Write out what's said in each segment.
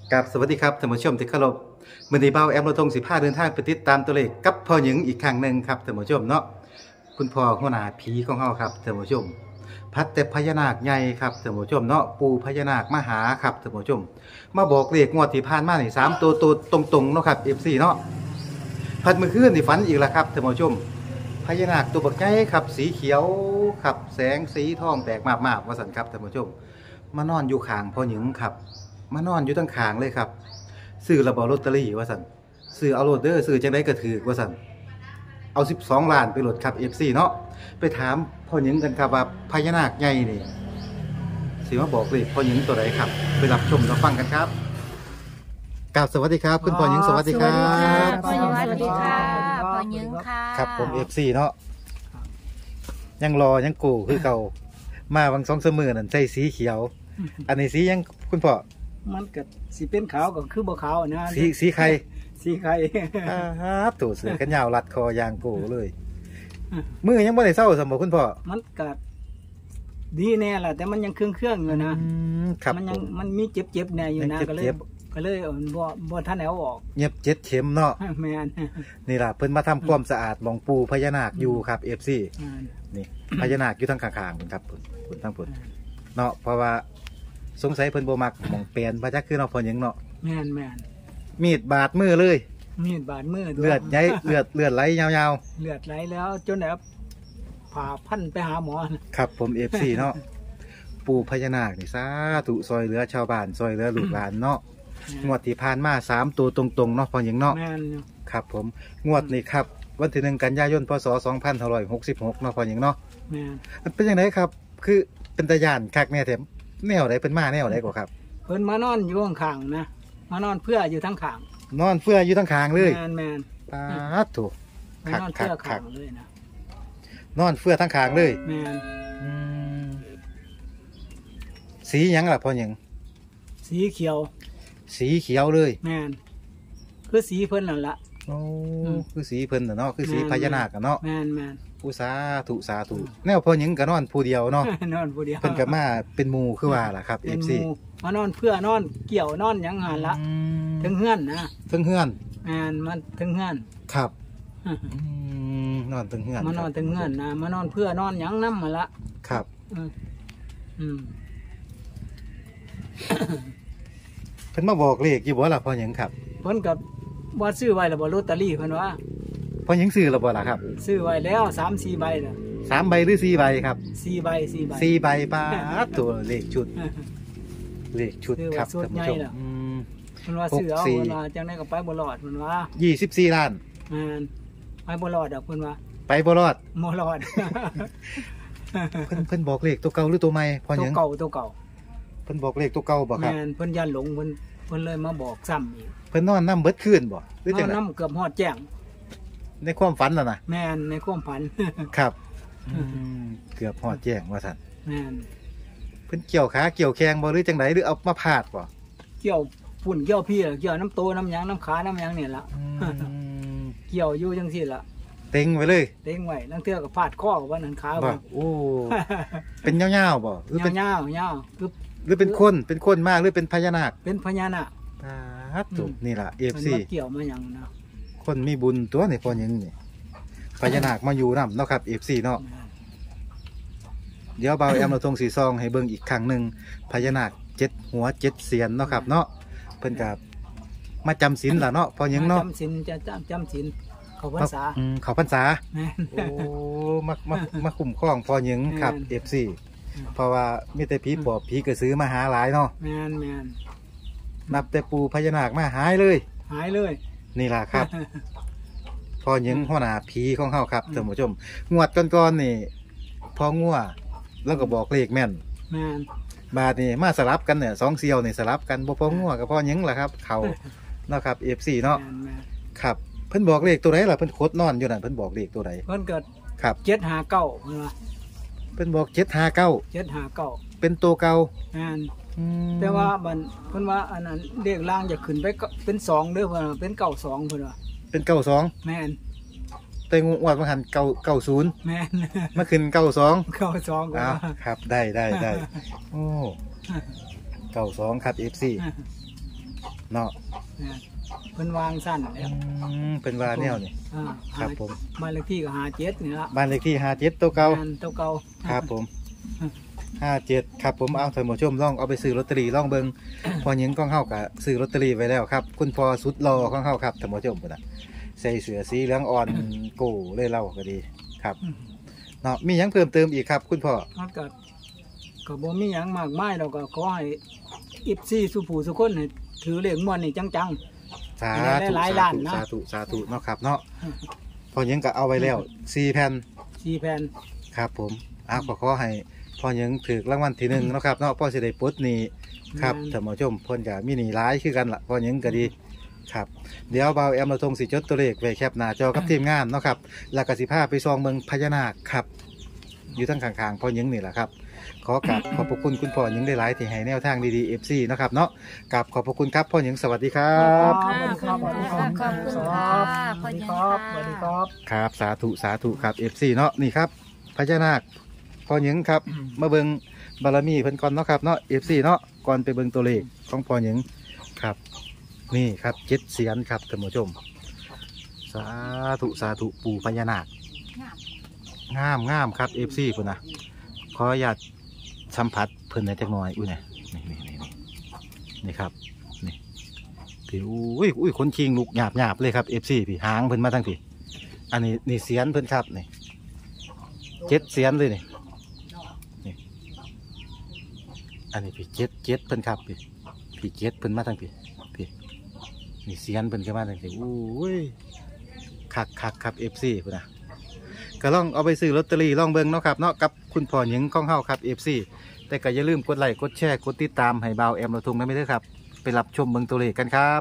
กับสวัสดีครับท่านผู้ชมที่เคารพมื้อนี้เบาแอมเราทง15เดินทางไปติดตามตัวเลขกับพ่อหญิงอีกครั้งหนึ่งครับท่านผู้ชมเนาะคุณพ่อหัวหน้าผีของเฮาครับท่านผู้ชมพัดแต่พญานาคใหญ่ครับท่านผู้ชมเนาะปู่พญานาคมาหาครับท่านผู้ชมมาบอกเลขงวดที่ผ่านมานี่3ตัวตรงๆเนาะครับ FC เนาะพัดมื้อคืนนี่ฝันอีกแล้วครับท่านผู้ชมพญานาคตัวบักใหญ่ครับสีเขียวครับแสงสีทองแตกมากๆว่าซั่นครับท่านผู้ชมมานอนอยู่ข้างพ่อหญิงครับมานอนอยู่ตั้งข้างเลยครับซื้อระบอลอตเตอรี่ว่าสันซื้อเอาโรดเดอร์ซื้อจังได้ก็ถือว่าสันเอา12ล้านไปโหลดครับ FC เนาะไปถามพ่อหญิงกันครับว่าพญานาคใหญ่นี่สิมาบอกเลยพ่อหญิงตัวไหนครับไปรับชมรับฟังกันครับกราบสวัสดีครับคุณพ่อหญิงสวัสดีครับพ่อหญิงสวัสดีค่ะพ่อหญิงค่ะครับผม FC เนาะยังรอยังกูคือเก่ามาบาง2-3 มื้อนั่นใส่สีเขียวอันนี้สียังคุณพ่อมันก็สีเป็นขาวก็คือบ่ขาวนะสีไข่สีไข่ครับตัวเสือกันยาวรัดคอยางโกเลยมือยังไม่ได้เศร้าสมบูรคุณพ่อมันก็ดีแน่แหละแต่มันยังเครื่องอยู่นะครับมันมีเจ็บแน่อยู่นะก็เลยบ่ท่านเอาออกเย็บ7 เข็มเนาะแม่นนี่ล่ะเพิ่นมาทำความสะอาดหม่องปูพญานาคอยู่ครับ FC นี่พญานาคอยู่ทางข้างๆครับคุณทั้งพุ่นเนาะเพราะว่าสงสัยเพิ่นบ่มักหม่องเปลี่ยนพระจักคือเนาะพ่อหยังเนาะแม่นมีดบาดมือเลยมีดบาดมือเลือดไหลเลือดไหลยาวๆเลือดไหลแล้วจนแบบผ่าพันไปหาหมอครับผม FC เนาะปู่พญานาคนี่สาธุซอยเหลือชาวบ้านซอยเหลือลูกหลานเนาะงวดที่ผ่านมา3ตัวตรงๆเนาะพ่อหยังเนาะครับผมงวดนี้ครับวันที่1 กันยายนพศ2566เนาะพ่อหยังเนาะมันเป็นจังไดครับคือเป็นตาย่านคักแน่แท้แนวไหนเป็นมาแนวไหนกว่าครับเพิ่นมานอนอยู่ข้างๆนะมานอนเพื่ออยู่ทั้งข้างนอนเพื่ออยู่ทั้งข้างเลยแม่นถูกนอนเพื่อข้างเลยนะนอนเพื่อทั้งข้างเลยแม่นสีหยังล่ะพ่อหยังสีเขียวเลยแม่นคือสีเพิ่นนั่นล่ะโอ้คือสีเพิ่นน่ะเนาะคือสีพญานาคเนาะแม่นอุสาธุแนวพ่อหญิงก็นอนผู้เดียวเนาะนอนผู้เดียวเพิ่นก็มาเป็นหมู่คือว่าล่ะครับ FC มานอนเพื่อนอนเกี่ยวนอนหยังหันละถึงเฮือนนะถึงเฮือนมันถึงเฮือนครับนอนถึงเฮือนมานอนถึงเฮือนนะมานอนเพื่อนอนหยังนำมาละครับเพิ่นมาบอกเลขอยู่บ่ล่ะพ่อหญิงครับเพิ่นก็ว่าซื้อไว้แล้วบ่ลอตเตอรี่เพิ่นว่าพ่อหญิงซื้อแล้วบ่ล่ะครับซื้อไว้แล้ว3-4 ใบน่ะ 3 ใบหรือ4 ใบครับ 4 ใบ 4 ใบป้าตัวเลขชุดครับท่านผู้ชมมันว่าซื้อเอาเพิ่นว่าจังได๋ก็ไปบ่รอดเพิ่นว่า 24 ล้านไปบ่รอดดอกเพิ่นว่าไปบ่รอดเพิ่นบอกเลขตัวเก่าหรือตัวใหม่พ่อหยังตัวเก่าเพิ่นบอกเลขตัวเก่าบ่ครับเพิ่นย่านหลงเพิ่นเลยมาบอกซ้ำอีกเพิ่นนอนนำเบิดคืนบ่หรือจังได๋นอนนำเกือบฮอดแจ้งในความฝันน่ะนะแม่นในความฝันครับเกือบฮอดแจ้งว่าซั่นแม่นเพิ่นเกี่ยวขาเกี่ยวแข้งบ่หรือจังได๋หรือเอามาพาดบ่เกี่ยวฝุ่นเกี่ยวพี่เกี่ยวน้ำโตน้ำหยังน้ำขาน้ำหยังนี่ล่ะเกี่ยวอยู่จังซี่ล่ะเต็งไว้เลยเต็งไว้ลังเทื่อก็ฟาดคอกับว่านั่นขาบ่โอ้เป็นยาวๆบ่หรือเป็นยาวหรือเป็นคนมากหรือเป็นพญานาคเป็นพญานาคถูกนี่ล่ะ FC เกี่ยวมาหยังนะคนมีบุญตัวนี่พอหยังนี่พญานาคมาอยู่นำเนาะครับ FC เนาะเดี๋ยวเบาแอมเราทงสีซองให้เบิ่งอีกครั้งนึงพญานาค7 หัว 7 เสียนเนาะครับเนาะเพิ่นก็มาจำศีลล่ะเนาะพอหยังเนาะจำศีลจำศีลเข้าพรรษาโอ้มาคุ้มครองพอหยังครับ FC เพราะว่ามีแต่ผีปอบผีกระสือมาหาหลายเนาะแม่นนับแต่ปูพญานาคมาหายเลยนี่ล่ะครับพอหยังหัวหน้าผีของเฮาครับท่านผู้ชมงวดก่อนๆนี่พองัวแล้วก็บอกเลขแม่นบาดนี่มาสลับกันเนี่ย2 เสี่ยวนี่สลับกันบ่พองัวกับพอหยังล่ะครับเขาเนาะครับ FC เนาะครับเพิ่นบอกเลขตัวไหนล่ะเพิ่นโคตรนอนอยู่นั่นเพิ่นบอกเลขตัวไหนเพิ่นเกิดครับ 759เพิ่นว่าเพิ่นบอก759เป็นตัวเก่าแต่ว่ามันเพิ่นว่าอันนั้นเลขล่างจะขึ้นไปเป็น2เด้อเพิ่นว่าเป็น92เพิ่นว่าเป็น92 แม่นแต่งวดมาหัน90 แม่นมาขึ้น92 อ้าวครับได้โอ้92ครับ FC เนาะเพิ่นวางสั้นแล้วเป็นว่าแนวนี่ ครับผมบ้านเลขที่ก็57นี่ละบ้านเลขที่57ตัวเก่าตัวเก่าครับผม57ครับผมเอาท่านผู้ชมลองเอาไปซื้อลอตเตอรี่ลองเบิ่ง พอหยังของเฮาก็ซื้อลอตเตอรี่ไว้แล้วครับคุณพ่อสุดหล่อของเฮาครับท่านผู้ชมพุ่นน่ะใส่เสื้อสีเหลืองอ่อนโก้เลยเล่าก็ดีครับเนาะมีหยังเพิ่มเติมอีกครับ คุณพ่อมันก็บ่มีหยังมากมายดอกก็ขอให้ FC สุผู้สุคนให้ถือเลขม่วนนี่จังสาได้ธุหลายล้านนะสาธุเนาะครับเนาะพอหยังก็เอาไว้แล้ว4แผ่น 4แผ่นครับผมก็ขอให้พอหยังถูกรางวัลที่1เนาะครับเนาะพ่อสิได้ปลดหนี้ครับท่านผู้ชมเพิ่นก็มีหนี้หลายคือกันล่ะพอหยังก็ดีครับเดี๋ยวเบาแอมเราทงสิจดตัวเลขไว้แคปหน้าจอกับทีมงานเนาะครับแล้วก็สิพาไปซองเมืองพญานาคครับอยู่ทั้งข้างๆพอหยังนี่แหละครับขอกราบขอบพระคุณคุณพ่อหยังได้หลายที่ให้แนวทางดีๆ FC เนาะครับเนาะกราบขอบพระคุณครับพ่อหยังสวัสดีครับขอบคุณค่ะพ่อหญิงค่ะสวัสดีครับครับสาธุครับ FC เนาะนี่ครับพญานาคพ่อหยังครับมาเบิ่งบารมีเพิ่นก่อนเนาะครับเนาะ FC เนาะก่อนไปเบิ่งตัวเลขของพ่อหยังครับนี่ครับ7เสียนครับท่านผู้ชมสาธุปู่พญานาคงามครับ FC พุ่นนะขออนุญาตสัมผัสเพิ่นหน่อยจักหน่อยอุ้ยนี่ครับนี่พี่อุ้ยคนคิงลูกหยาบเลยครับ FC พี่หางเพิ่นมาทั้งพี่อันนี้นี่เสียนเพิ่นครับนี่7เสียนเลยนี่อันนี้พี่เจ็ดเพิ่นครับพี่เจ็ดเพิ่นมาทั้งพี่นี่เสียนเพิ่นขึ้นมาทั้งพี่อุ้ยคักครับ FC พุ่นนะก็ลองเอาไปซื้อลอตเตอรี่ลองเบิ่งเนาะครับเนาะกับคุณพ่อหญิงของเฮาครับ FC แต่ก็อย่าลืมกดไลค์กดแชร์กดติดตามให้เบาแอมเราทุงนะไม่ได้ครับไปรับชมเบิ่งตัวเลขกันครับ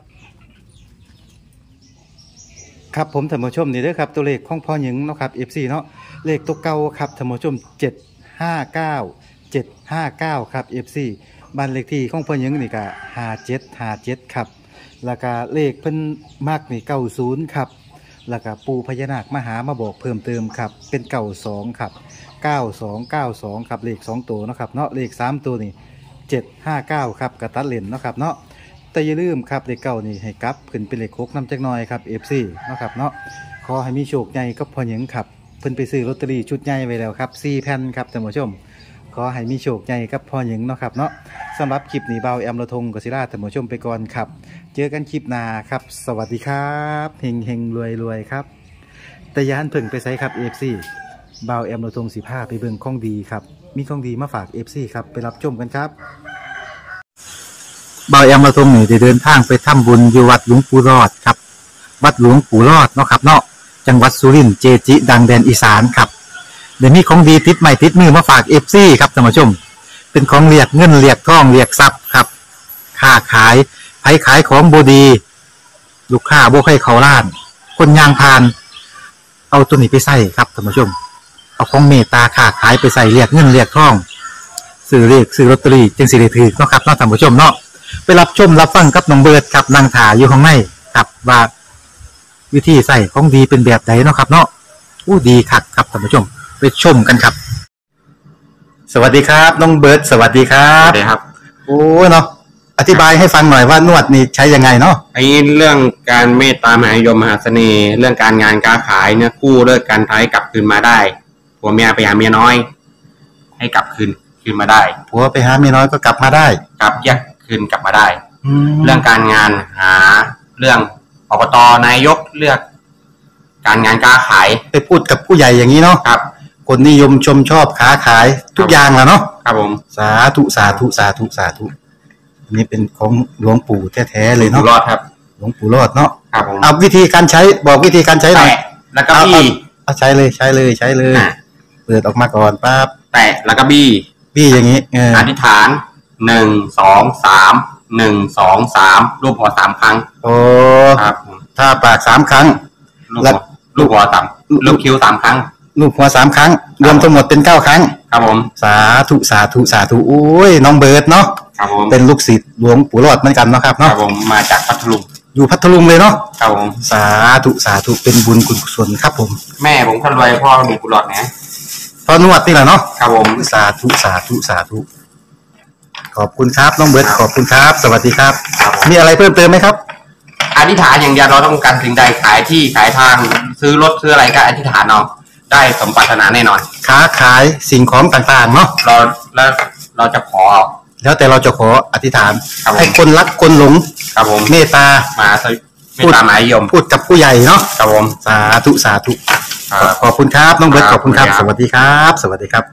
ครับผมท่านผู้ชมนี่เด้อครับตัวเลขของพ่อหญิงเนาะครับ FC เนาะเลขตัวเก่าครับท่านผู้ชม759ครับ FC บ้านเลขที่ของพ่อหญิงนี่ก็57ครับแล้วก็เลขเพิ่นมากนี่90ครับแล้วก็ปู่พญานาคมาหามาบอกเพิ่มเติมครับเป็น92ครับ92ครับเลข2ตัวเนาะครับเนาะเลข3ตัวนี่759ครับกระตัดเลนเนาะครับเนาะแต่อย่าลืมครับเลขเก้านี่ให้กลับขึ้นเป็นเลข6นำจักหน่อยครับ FC เนาะครับเนาะขอให้มีโชคใหญ่กับพ่อหญิงครับเพิ่นไปซื้อลอตเตอรี่ชุดใหญ่ไว้แล้วครับ4แผ่นครับท่านผู้ชมขอให้มีโชคใหญ่กับพ่อหญิงเนาะครับเนาะสำหรับคลิปนี้เบาแอมระทงกศิราท่านผู้ชมไปก่อนครับเจอกันคลิปหน้าครับสวัสดีครับเฮงรวยครับแต่ยานเพิ่งไปใส่ครับ FC เบาแอมระทง15ไปเบิ่งของดีครับมีของดีมาฝาก FC ครับไปรับชมกันครับเบาแอมระทงนี่ได้เดินทางไปทำบุญอยู่วัดหลวงปู่รอดครับวัดหลวงปู่รอดเนาะครับเนาะจังหวัดสุรินทร์เจจิดังแดนอีสานครับเดี๋ยวนี้ของดีติดใหม่ติดมือมาฝาก FC ครับท่านผู้ชมเป็นของเรียกเงินเรียกทองเรียกทรัพย์ครับค้าขายไผขายของบดีลูกค้าบ่ให้เขาล้าน คนยางพาน เอาตัวนี้ไปใส่ครับท่านผู้ชมเอาของเมตตาค้าขายไปใส่เรียกเงินเรียกทองซื้อเรียกซื้อลอตเตอรี่จึงสิได้ถือเนาะครับเนาะท่านผู้ชมเนาะไปรับชมรับฟังกับน้องเบิร์ดครับนางถาอยู่ข้างในครับว่าวิธีใส่ของดีเป็นแบบไหนเนาะครับเนาะอู้ดีคักครับท่านผู้ชมไปชมกันครับสวัสดีครับน้องเบิร์ดสวัสดีครัครับ บครับโอ้เนาะอธิบายให้ฟังหน่อยว่านวดนี่ใช้ยังไงเนาะไอ้เรื่องการเมตตามหานิยมมหาเสน่ห์ เรื่องการงานการขายเนี่ยกู้เลิกการท้ายกลับคืนมาได้ผัวเมียไปหาเมียน้อย ให้กลับคืนมาได้ผัวไปหาเมียน้อยก็กลับมาได้กลับแยกคืนกลับมาได้แล้เรื่วองการงานหาเรื่องอบตนายกเลือก การงานการขายไปพูดกับผู้ใหญ่อย่างนี้เนาะครับคนนิยมชมชอบค้าขายทุกอย่างแหละเนาะครับผมสาธุอันนี้เป็นของหลวงปู่แท้ๆเลยอยู่เนาะรอดครับหลวงปู่รอดเนาะครับผมเอาวิธีการใช้บอกวิธีการใช้หน่อยแตะแล้วก็บี้เอาใช้เลยอ่ะเปิดออกมาก่อนปั๊บแตะแล้วก็บี้พี่อย่างนี้อธิษฐาน1 2 3 รูปหัว3ครั้งโอ้ครับผมถ้าปาก3 ครั้งลูกหัวลูกคิ้ว3ครั้งลูกหัว3 ครั้ง รวมทั้งหมดเป็น9 ครั้งครับผมสาธุโอ้ยน้องเบิร์ดเนาะครับผมเป็นลูกศิษย์หลวงปู่รอดเหมือนกันเนาะครับครัเนาะบผมมาจากพัทลุงอยู่พัทลุงเลยเนาะครับผมสาธุเป็นบุญกุศลครับผมแม่ผมคนรวยพ่อมีกุหลาบนะพอนวดนี่แหละเนาะครับผมสาธุขอบคุณครับน้องเบิร์ดขอบคุณครับสวัสดีครับครับผมมีอะไรเพิ่มเติมไหมครับอธิษฐานอย่างเดียวเราต้องการสิ่งใดขายที่ขายทางซื้อรถซื้ออะไรก็อธิษฐานเอาได้สมปรารถนาแน่นอนค้าขายสิ่งของต่างๆเนาะแล้วเราจะขอแล้วแต่เราจะขออธิษฐานให้คนรักคนหลงครับผมเมตตามาเมตตามหานิยมพูดกับผู้ใหญ่เนาะครับผมสาธุสาธุขอบคุณครับน้องเบิร์ตขอบคุณครับสวัสดีครับสวัสดีครับ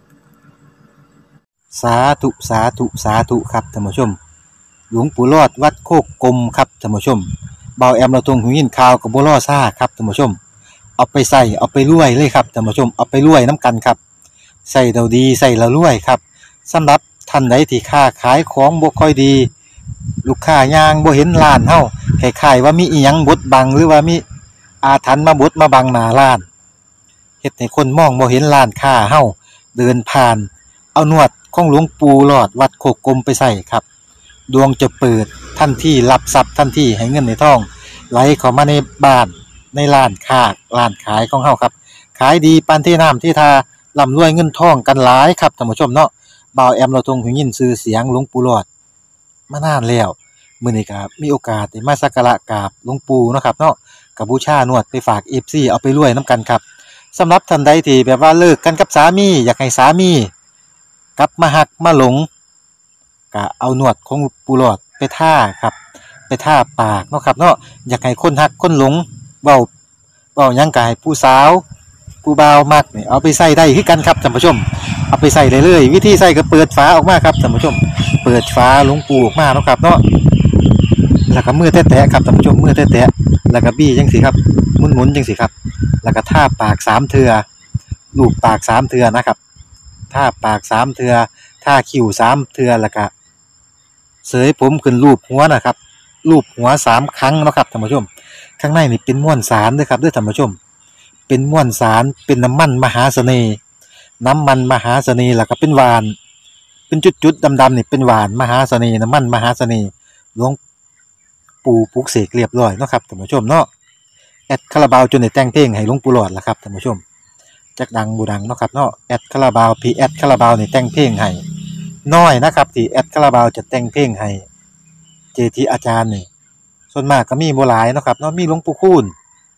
สาธุสาธุสาธุครับท่านผู้ชมหลวงปู่รอดวัดโคกกลมครับท่านผู้ชมเบาแอมเราตรงหูยินข่าวกับบัวล่อซ่าครับท่านผู้ชมเอาไปใส่เอาไปรวยเลยครับท่านผู้ชมเอาไปรวยน้ำกันครับใส่เราดีใส่เรารวยครับสำหรับท่านใดที่ค้าขายของบ่ค่อยดีลูกค้ายางบ่เห็นร้านเฮาคล้ายๆว่ามีอีหยังบดบังหรือว่ามีอาถรรพ์มาบดมาบังหน้าร้านเฮ็ดให้คนมองบ่เห็นร้านค้าเฮาเดินผ่านเอานวดของหลวงปู่หลอดวัดโคกกลมไปใส่ครับดวงจะเปิดทันทีรับทรัพย์ทันทีให้เงินในท้องไหลเข้ามาในบ้านในร้านค้าร้านขายของเฮาครับขายดีปานที่น้ำที่ทาร่ำรวยเงินทองกันหลายครับท่านผู้ชมเนาะบ่าวแอมเราทรงหูยินชื่อเสียงหลวงปู่หลอดมานานแล้วมื้อนี้ก็มีโอกาสได้มาสักการะกราบหลวงปู่เนาะครับเนาะก็บูชานวดไปฝาก FC เอาไปรวยนํกันครับสำหรับท่านใดที่แบบว่าเลิกกันกับสามีอยากให้สามีกลับมาหักมาหลงก็เอานวดของปูหลอดไปท่าครับไปท่าปากเนาะครับเนาะอยากให้คนหักคนหลงเว้าหยังก็ให้ผู้สาวผู้บ่าวมักนี่เอาไปใส่ได้คือกันครับท่านผู้ชมเอาไปใส่ได้เลยวิธีใส่ก็เปิดฝาออกมาครับท่านผู้ชมเปิดฝาหลวงปูออกมาเนาะครับเนาะแล้วก็มือแตะๆครับท่านผู้ชมมือแตะๆแล้วก็บี้จังซี่ครับหมุนๆจังซี่ครับแล้วก็ท่าปาก3เทื่อลูบปาก3เทื่อนะครับท่าปาก3เทื่อท่าคิ้ว3เทื่อแล้วก็เสยผมขึ้นรูปหัวนะครับรูปหัว3ครั้งเนาะครับท่านผู้ชมข้างในนี่เป็นม้วนสารเด้อครับเด้อท่านผู้ชมเป็นม้วนสารเป็นน้ำมันมหาเสน่ห์น้ำมันมหาเสน่ห์แล้วก็เป็นหวานเป็นจุดๆดำๆนี่เป็นหวานมหาเสน่ห์น้ำมันมหาเสน่ห์หลวงปู่ปลุกเสกเรียบร้อยเนาะครับท่านผู้ชมเนาะแอดคาราบาวจนได้แต่งเพลงให้หลวงปู่หลอดล่ะครับท่านผู้ชมจักดังบูดังเนาะครับเนาะแอดคาราบาวพีแอดคาราบาวนี่แต่งเพลงให้น้อยนะครับที่แอดคาราบาวจะแต่งเพลงให้เจทีอาจารย์นี่ส่วนมากก็มีบ่หลายเนาะครับเนาะมีหลวงปู่คูณ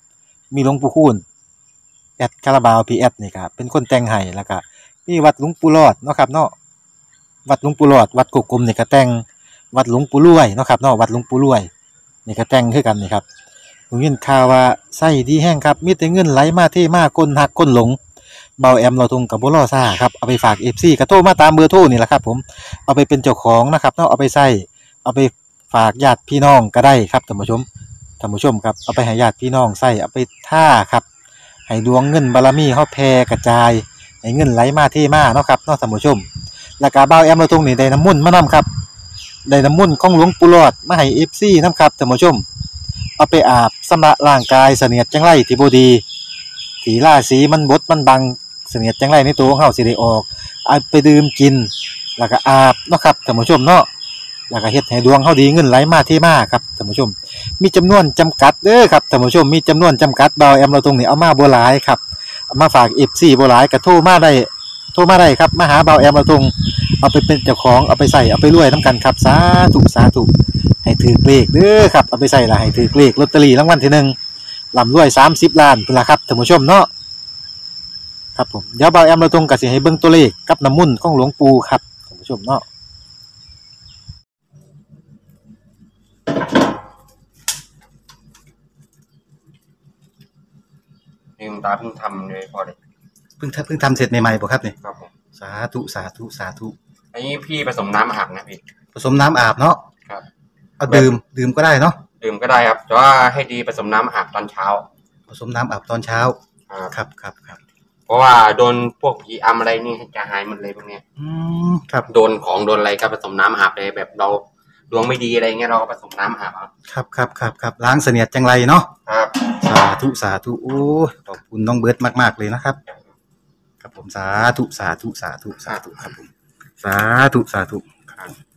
แอดคาราบาวพีแอดนี่ครับเป็นคนแต่งให้แล้วก็มีวัดหลวงปู่หลอดเนาะครับเนาะวัดหลวงปู่หลอดวัดโคกกลมนี่ก็แต่งวัดหลวงปู่รวยเนาะครับเนาะวัดหลวงปู่รวยนี่ก็แต่งคือกันนี่ครับผมยินข่าวว่าไส้ดีแห้งครับมีแต่เงินไหลมาเทมาคนหักคนหลงเบาแอมเราทงกับบ่ล่อซ่าครับเอาไปฝาก FC ก็โทรมาตามเบอร์โทรนี่แหละครับผมเอาไปเป็นเจ้าของนะครับเนาะเอาไปใส่เอาไปฝากญาติพี่น้องก็ได้ครับท่านผู้ชมครับเอาไปให้ญาติพี่น้องใส่เอาไปท่าครับให้ดวงเงินบารมีเฮาแผ่กระจายให้เงินไหลมาเทมาเนาะครับเนาะท่านผู้ชมแล้วก็เบาแอมเราทงนี่ได้น้ำมนต์มานํครับได้น้ำมนต์ของหลวงปู่หลอดมาให้ FC นำครับท่านผู้ชมเอาไปอาบชำระร่างกายเสนียดจังไรที่บ่ดีที่ราศีมันบดมันบังเสนียดจังไรในตัวของเฮาสิได้ออกเอาไปดื่มกินแล้วก็อาบเนาะครับท่านผู้ชมเนาะแล้วก็เฮ็ดให้ดวงเฮาดีเงินไหลมาเทมาครับท่านผู้ชมมีจำนวนจำกัดเด้อครับท่านผู้ชมมีจำนวนจำกัดเบาแอมเราตรงนี้เอามาบ่หลายครับเอามาฝาก FC บ่หลายก็โทรมาได้ครับมาหาเบาแอมเราตรงเอาไปเป็นเจ้าของเอาไปใส่เอาไปรวยนํกันครับสาธุให้ถือเลขเด้อครับเอาไปใส่ละให้ถือเลขลอตเตอรี่รางวัลที่1ร่ำรวย30ล้านพุ่นล่ะครับท่านผู้ชมเนาะครับผมเดี๋ยวเบาแอมเราตรงก็สิให้เบิ่งตัวเลขกับน้ำมนต์ของหลวงปู่ครับท่านผู้ชมเนาะนี่คุณตาเพิ่งทำเลยพอเลยเพิ่งทำเสร็จใหม่ๆบ่ครับนี่ครับผมสาธุอันนี้พี่ผสมน้ำอาบนะพี่ผสมน้ำอาบเนาะครับเอาดื่มก็ได้เนาะดื่มก็ได้ครับแต่ว่าให้ดีผสมน้ำอาบตอนเช้าผสมน้ำอาบตอนเช้าครับเพราะว่าโดนพวกผีอำอะไรนี่จะหายหมดเลยพวกนี้ครับโดนอะไรก็ผสมน้ำอาบเลยแบบเราดวงไม่ดีอะไรเงี้ยเราก็ผสมน้ำอาบครับล้างเสนียดจังไรเนาะครับสาธุโอ้ขอบคุณน้องเบิร์ตมากๆเลยนะครับครับผมสาธุครับผมสาธุครับ